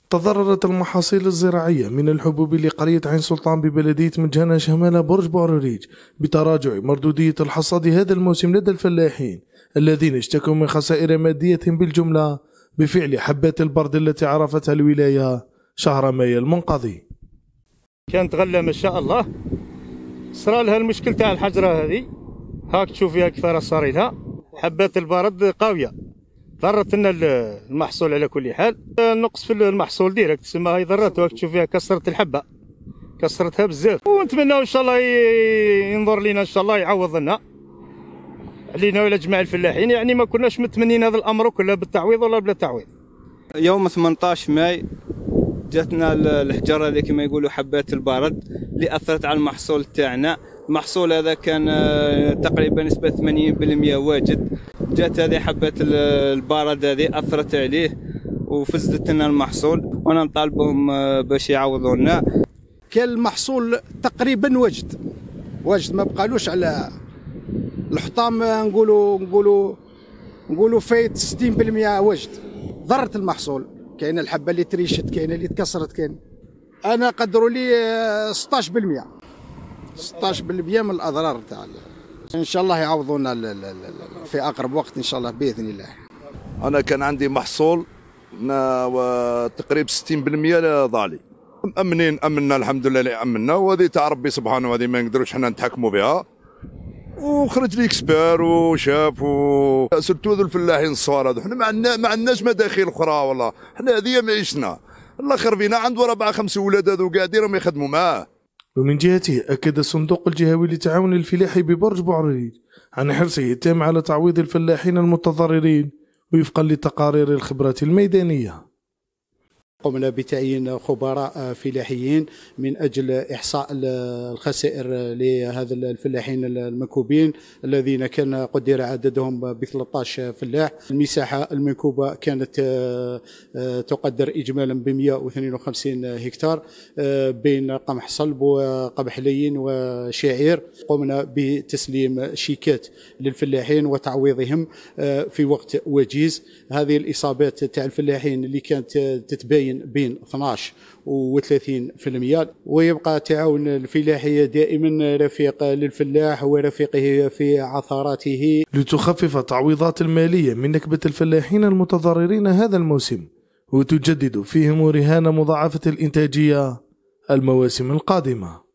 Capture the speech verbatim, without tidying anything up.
تضررت المحاصيل الزراعية من الحبوب لقرية عين سلطان ببلدية مجهنة شمال برج بوعروريج بتراجع مردودية الحصاد هذا الموسم لدى الفلاحين الذين اشتكوا من خسائر مادية بالجملة بفعل حبات البرد التي عرفتها الولاية شهر مايو المنقضي. كانت غلة ما شاء الله، صرا لها المشكل تاع الحجرة هذه، هاك تشوف فيها كيف صار لها حبات البرد قوية، ضرت لنا المحصول على كل حال. النقص في المحصول ديريكت تسمى هاي ضرت، وقت تشوف فيها كسرت الحبه، كسرتها بزاف. ونتمناو ان شاء الله ينظر لنا ان شاء الله يعوض لنا علينا ولا جماع الفلاحين. يعني ما كناش متمنين هذا الامر كله بالتعويض ولا بلا تعويض. يوم ثمنطاش ماي جاتنا الحجره هذه كما يقولوا حبات البرد اللي اثرت على المحصول تاعنا. المحصول هذا كان تقريبا نسبه ثمانين بالمئة واجد، جات هذه حبات البرد هذه اثرت عليه وفزدت لنا المحصول، وانا نطالبهم باش يعوضونا. كان المحصول تقريبا وجد وجد ما بقالوش على الحطام، نقولوا نقولوا نقولوا فايت ستين بالمئة وجد. ضرت المحصول، كاين الحبه اللي تريشت، كاين اللي تكسرت، كاين انا قدروا لي ستطاش بالمئة ستطاش بالمئة من الاضرار تاع. ان شاء الله يعوضونا في اقرب وقت ان شاء الله باذن الله. انا كان عندي محصول تقريبا ستين بالمئة ضالي، مأمنين امنا الحمد لله اللي امنا، وهذه تاع ربي سبحانه، وهذه ما نقدروش حنا نتحكموا بها. وخرج لي اكسبير وشاف و سرتو ذو الفلاحين الصغار هذو، حنا ما ما عندناش مداخيل اخرى والله، حنا هذه معيشتنا. الله خير فينا، عنده ربعه خمس ولاد هذو قاعدين راهم يخدموا معاه. ومن جهته أكد الصندوق الجهوي للتعاون الفلاحي ببرج بوعروريج عن حرصه التام على تعويض الفلاحين المتضررين وفقا لتقارير الخبرات الميدانية. قمنا بتعيين خبراء فلاحيين من أجل إحصاء الخسائر لهذا الفلاحين المنكوبين الذين كان قدر عددهم ب ثلاثة عشر فلاح. المساحة المنكوبة كانت تقدر إجمالا ب مئة واثنين وخمسين هكتار بين قمح صلب وقمح لين وشعير. قمنا بتسليم شيكات للفلاحين وتعويضهم في وقت وجيز. هذه الإصابات تاع الفلاحين اللي كانت تتباين بين اثناش وثلاثين بالمئة، ويبقى التعاون الفلاحي دائما رفيق للفلاح ورفيقه في عثراته لتخفف التعويضات المالية من نكبة الفلاحين المتضررين هذا الموسم، وتجدد فيهم رهان مضاعفة الإنتاجية المواسم القادمة.